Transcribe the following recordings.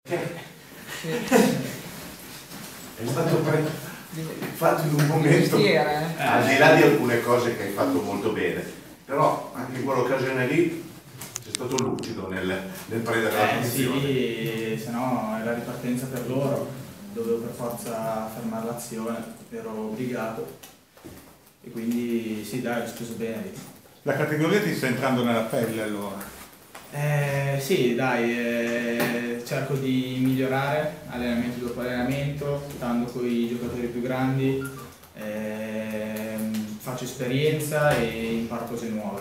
È stato fatto in un momento, al di là di alcune cose che hai fatto molto bene, però anche in quell'occasione lì sei stato lucido nel prendere la posizione. Sì, se no è la ripartenza per loro, dovevo per forza fermare l'azione, ero obbligato e quindi sì dai, ho speso bene. La categoria ti sta entrando nella pelle allora? Sì dai, cerco di migliorare allenamento dopo allenamento, stando con i giocatori più grandi, faccio esperienza e imparo cose nuove.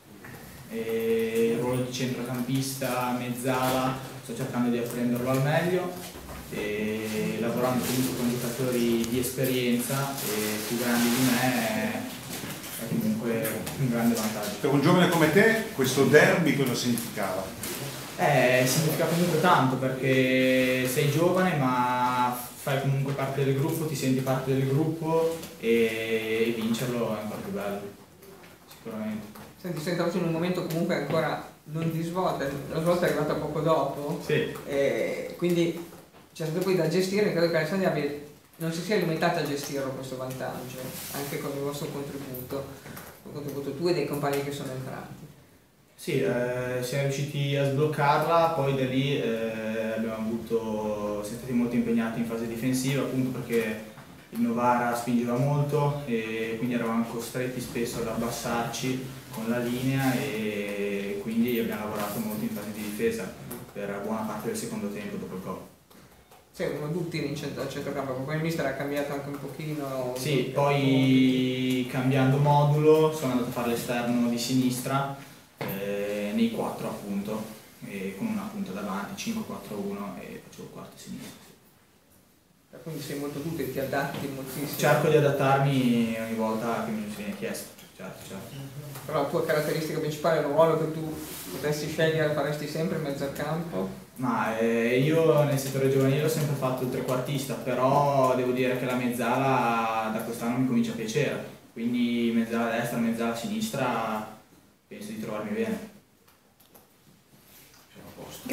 Il ruolo di centrocampista, mezzala, sto cercando di apprenderlo al meglio e lavorando comunque con giocatori di esperienza e più grandi di me è comunque un grande vantaggio. Per un giovane come te questo derby cosa significava? Significa comunque tanto perché sei giovane ma fai comunque parte del gruppo, ti senti parte del gruppo e vincerlo è ancora più bello, sicuramente. Senti, stai entrato in un momento comunque ancora non di svolta, la svolta è arrivata poco dopo, sì. Quindi c'è stato poi da gestire, credo che Alessandria non si sia limitata a gestirlo questo vantaggio, anche con il vostro contributo tu e dei compagni che sono entrati. Sì, siamo riusciti a sbloccarla, poi da lì siamo stati molto impegnati in fase difensiva appunto perché il Novara spingeva molto e quindi eravamo costretti spesso ad abbassarci con la linea e quindi abbiamo lavorato molto in fase di difesa per buona parte del secondo tempo dopo il gol. Seguono tutti in centrocampo, poi il mister ha cambiato anche un pochino. Sì, poi cambiando modulo sono andato a fare l'esterno di sinistra nei 4 appunto, con una punta davanti, 5-4-1 e facevo quarto sinistra. Quindi sei molto tutto e ti adatti moltissimo. Cerco di adattarmi ogni volta che mi viene chiesto, certo. Però la tua caratteristica principale è un ruolo che tu potessi scegliere, faresti sempre in mezzo al campo? Ma io nel settore giovanile ho sempre fatto il trequartista, però devo dire che la mezzala da quest'anno mi comincia a piacere, quindi mezzala destra, mezzala sinistra penso di trovarmi bene.